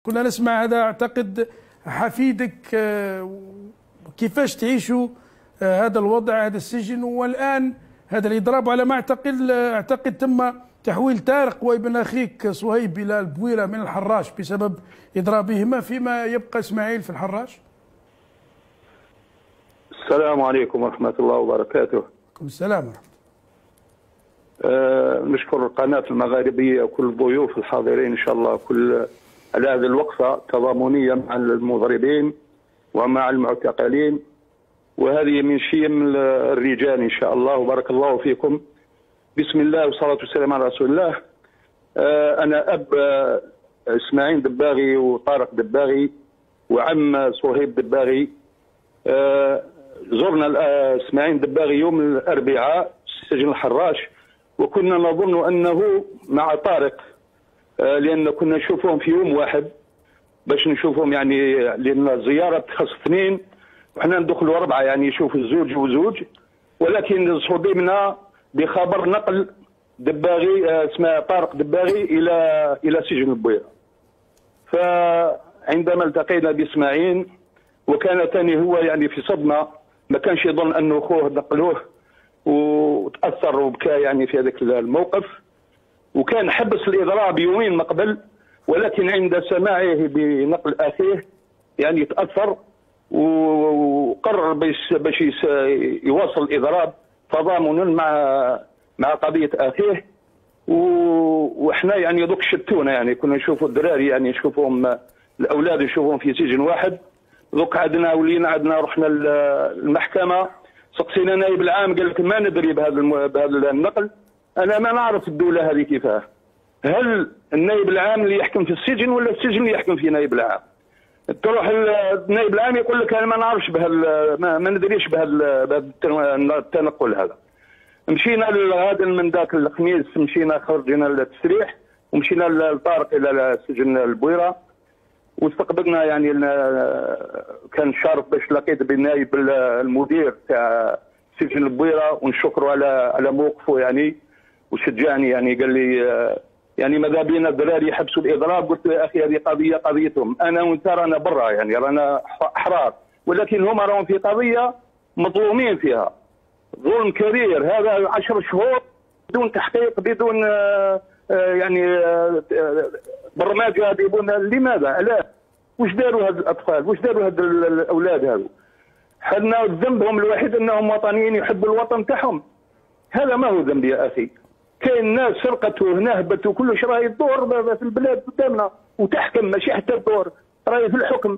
كنا نسمع هذا. أعتقد حفيدك كيفاش تعيشوا هذا الوضع، هذا السجن، والآن هذا الإضراب. على ما أعتقد تم تحويل طارق وابن أخيك صهيب إلى البويرة من الحراش بسبب إضرابهما، فيما يبقى إسماعيل في الحراش. السلام عليكم ورحمة الله وبركاته. وعليكم السلام ورحمة الله. نشكر القناة المغاربية وكل الضيوف الحاضرين إن شاء الله كل على هذه الوقفة تضامنية مع المضربين ومع المعتقلين، وهذه من شيم الرجال إن شاء الله، وبارك الله فيكم. بسم الله والصلاة والسلام على رسول الله. أنا أب إسماعيل دباغي وطارق دباغي وعم صهيب دباغي. زرنا إسماعيل دباغي يوم الأربعاء سجن الحراش، وكنا نظن أنه مع طارق، لأن كنا نشوفهم في يوم واحد باش نشوفهم، يعني لأن الزيارة تخص اثنين وحنا ندخلوا أربعة، يعني يشوفوا الزوج وزوج. ولكن صدمنا بخبر نقل دباغي اسمه طارق دباغي إلى سجن البويرة. فعندما التقينا بإسماعيل وكان ثاني هو يعني في صدمة، ما كانش يظن أنه أخوه نقلوه، وتأثر وبكى يعني في هذاك الموقف. وكان حبس الإضراب يومين من قبل، ولكن عند سماعه بنقل أخيه يعني تأثر وقرر باش يواصل الإضراب تضامنا مع قضية أخيه. وإحنا يعني دوك شتونا، يعني كنا نشوفوا الدراري، يعني نشوفوهم الأولاد نشوفوهم في سجن واحد. دوك عندنا ولينا عندنا رحنا المحكمة، سقسينا نائب العام قال لك ما ندري بهذا النقل. أنا ما نعرف الدولة هذه كيفاه، هل النائب العام اللي يحكم في السجن ولا السجن اللي يحكم في نائب العام؟ تروح النائب العام يقول لك أنا ما نعرفش ما ندريش بهذا التنقل هذا. مشينا غدا من ذاك الخميس، مشينا خرجنا للتسريح ومشينا لطارق إلى سجن البويرة، واستقبلنا يعني كان شرف باش لقيت بالنائب المدير تاع سجن البويرة، ونشكره على موقفه يعني، وشجعني يعني قال لي يعني ماذا بينا الدراري يحبسوا الإضراب. قلت له يا أخي هذه قضيتهم، أنا وأنت رانا برا يعني رانا أحرار، ولكن هم راهم في قضية مظلومين فيها ظلم كبير. هذا 10 شهور بدون تحقيق، بدون يعني برمجة يبون. لماذا؟ علاش؟ واش داروا هاد الأطفال؟ واش داروا هاد الأولاد هذو؟ حنا ذنبهم الوحيد أنهم وطنيين يحبوا الوطن تاعهم. هذا ما هو ذنب يا أخي. كاين ناس سرقت ونهبت وكلش راهي تدور في البلاد قدامنا وتحكم، ماشي حتى تدور، راهي في الحكم.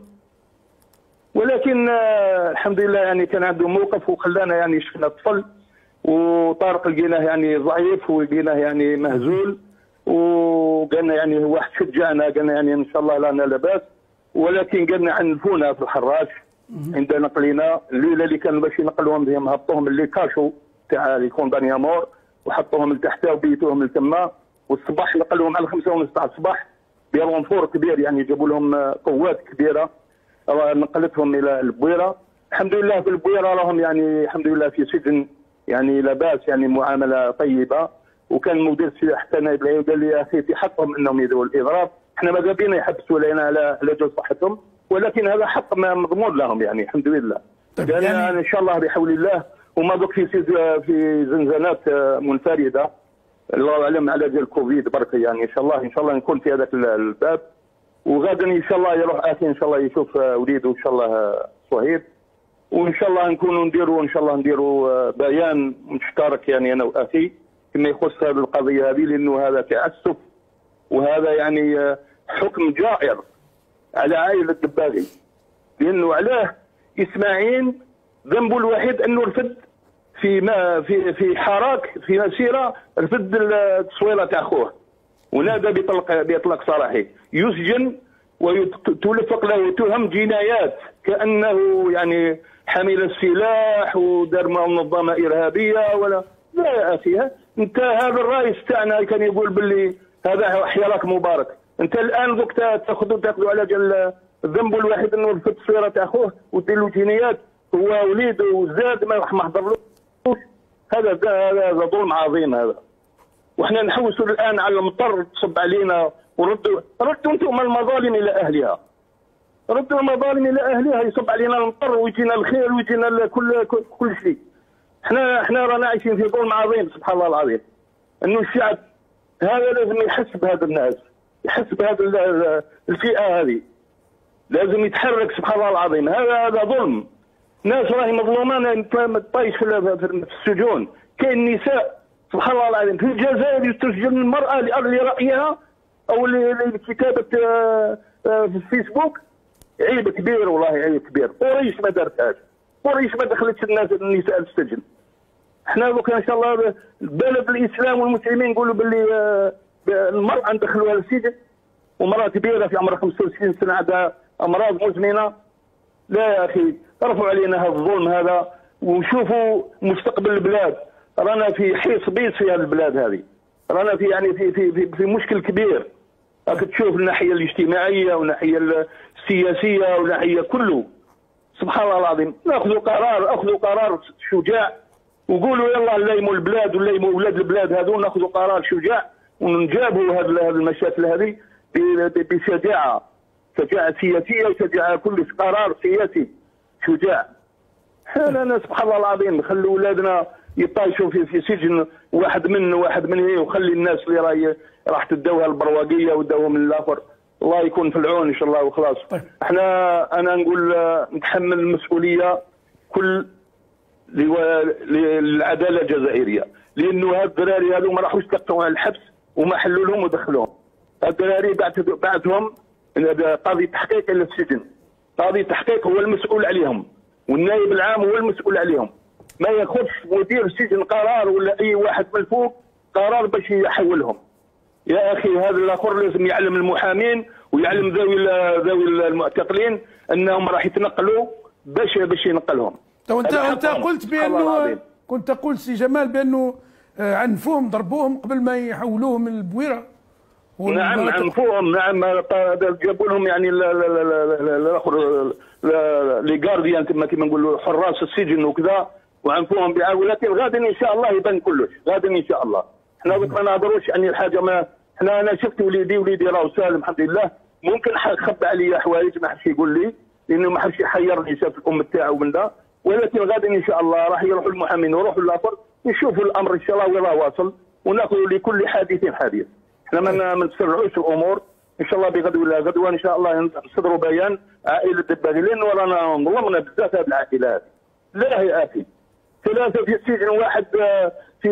ولكن الحمد لله يعني كان عنده موقف وخلانا يعني شفنا طفل، وطارق لقيناه يعني ضعيف ولقيناه يعني مهزول، وقالنا يعني واحد شجعنا قالنا يعني ان شاء الله لا لاباس. ولكن قالنا عنفونا في الحراش عند نقلنا الليله اللي كان باش ينقلوهم بهم، هبطوهم اللي كاشو تاع الكوندانيا مور وحطوهم لتحت وبيتوهم لتما، والصباح نقلوهم على 5:30 تاع الصباح بيرونفور كبير، يعني جابوا لهم قوات كبيره نقلتهم الى البويره. الحمد لله في البويره راهم يعني الحمد لله في سجن يعني لاباس، يعني معامله طيبه. وكان مدير السلاح حتى نائب العام قال لي يا اخي في حقهم انهم يدعوا الاضراب، احنا ماذا بينا يحبسوا لنا على جوز صحتهم، ولكن هذا حق مضمون لهم يعني الحمد لله. قال يعني ان شاء الله بحول الله. وما دوك في زنزانات منفرده، الله اعلم على ديال الكوفيد برك، يعني ان شاء الله نكون في هذاك الباب. وغدا ان شاء الله يروح اخي ان شاء الله يشوف وليده ان شاء الله صهيب، وان شاء الله نكونوا نديروا بيان مشترك يعني انا واخي فيما يخص هذه القضيه هذه، لانه هذا تعسف وهذا يعني حكم جائر على عائله الدباغي. لانه علاه إسماعيل ذنبه الوحيد انه رفد في حراك في مسيره، رفد التصويره تاع اخوه ونادى بإطلاق سراحي، يسجن وتلفق له تهم جنايات كأنه يعني حمل السلاح ودار منظمة إرهابية ولا لا. يا أخي أنت هذا الرئيس تاعنا كان يقول باللي هذا حيالك مبارك، أنت الآن دوك تاخذوا على جال ذنبه الوحيد أنه رفض تصويرة تصويرة ودير له جنايات، هو وليده وزاد ما حضرلوش. هذا ظلم عظيم هذا. وإحنا نحوسوا الآن على المطر تصب علينا وردوا انتم المظالم الى اهلها، ردوا المظالم الى اهلها. يصب علينا المطر ويجينا الخير ويجينا كل شيء. احنا رانا عايشين في ظلم عظيم سبحان الله العظيم. انه الشعب هذا لازم يحس بهذا الناس، يحس بهذا الفئه هذه، لازم يتحرك سبحان الله العظيم. هذا ظلم، ناس راهي مظلومه طايش في السجون. كاين نساء سبحان الله العظيم في الجزائر تسجن المراه لرايها او لكتابه في الفيسبوك. عيب كبير والله، عيب كبير. قريش ما دارتهاش، قريش ما دخلتش النساء للسجن. احنا دوكا ان شاء الله بلد الاسلام والمسلمين نقولوا باللي المراه ندخلوها للسجن، ومراه كبيره في عمرها 65 سنه عندها امراض مزمنه. لا يا اخي، رفعوا علينا هذا الظلم هذا وشوفوا مستقبل البلاد. رانا في حيص بيص في هذه البلاد هذه، رانا في يعني في مشكل كبير. راك تشوف الناحيه الاجتماعيه والناحيه السياسيه والناحيه كله. سبحان الله العظيم، ناخذوا قرار شجاع وقولوا يلا نليموا البلاد ونليموا اولاد البلاد هذو، ناخذوا قرار شجاع ونجابوا هذه المشاكل هذه بشجاعه، شجاعه سياسيه وشجاعه كل قرار سياسي شجاع. انا سبحان الله العظيم نخلي اولادنا يطايشوا في سجن واحد من هي، وخلي الناس اللي راح تداوها البرواقيه وداوها من الاخر. الله يكون في العون ان شاء الله وخلاص. طيب. انا نقول نتحمل المسؤوليه كل للعداله الجزائريه، لانه هاد الدراري هذو ما راحوش تقطعوا على الحبس وما حلوا لهم ودخلوهم. الدراري بعثهم قاضي تحقيق الى السجن، قاضي التحقيق هو المسؤول عليهم، والنائب العام هو المسؤول عليهم. ما ياخذش مدير السجن قرار ولا اي واحد من الفوق قرار باش يحولهم. يا اخي هذا الاخر لازم يعلم المحامين ويعلم ذوي المعتقلين انهم راح يتنقلوا باش ينقلهم. انت قلت بانه كنت تقول سي جمال بانه عنفوهم ضربوهم قبل ما يحولوهم من البويره. نعم عنفوهم، نعم جابوا لهم يعني الاخر لي جارديان كما نقولوا حراس السجن وكذا، وعنفوهم ولكن غادي ان شاء الله يبان كلش، غادي ان شاء الله. احنا ما نهضروش يعني الحاجه ما انا شفت وليدي راهو سالم الحمد لله. ممكن خبى عليا حوايج ما حدش يقول لي لانه ما حدش يحيرني، شاف الام تاعو من ده. ولكن غادي ان شاء الله راح يروحوا المحامين ويروحوا الاخر يشوفوا الامر ان شاء الله وين واصل، وناخذوا لكل حادث حديث. احنا ما نسرعوش الامور ان شاء الله. بغدوه ولا غدوه ان شاء الله نصدروا بيان عائله الدباغي، لان ورانا ظلمنا بزاف هذه العائلات. لا يا اخي، 3 في السجن، واحد في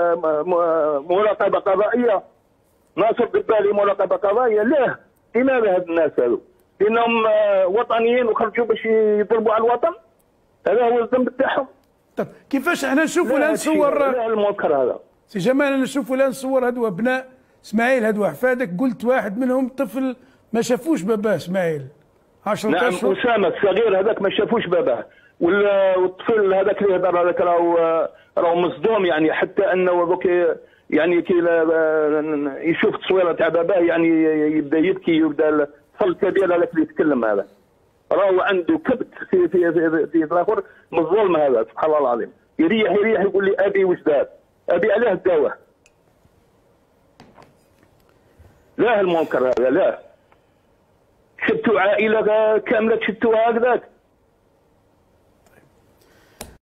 مراقبه قضائيه، ناصر الدباغي مراقبه قضائيه. ليه؟ لماذا هاد الناس هذو؟ لانهم وطنيين وخرجوا باش يضربوا على الوطن؟ هذا هو الذنب تاعهم. طيب كيفاش احنا نشوفوا الان صور المنكر هذا؟ سي جمال انا نشوفوا الان صور هذو ابناء اسماعيل هذو احفادك، قلت واحد منهم طفل ما شافوش باباه اسماعيل 10 نعم اشهر. اسامه الصغير هذاك ما شافوش باباه، والطفل هذاك اللي هضر هذاك راهو مصدوم يعني، حتى انه دوك يعني كي يشوف تصويره تاع باباه يعني يبدا يبكي، يبدا الطفل الكبير هذاك اللي يتكلم هذا راهو عنده كبت في الاخر من الظلم هذا. سبحان الله العظيم، يريح يقول لي ابي وش دار؟ ابي علاه داوه؟ لا المنكر هذا، لا شدتوا عائله كامله شدتوها هكذاك.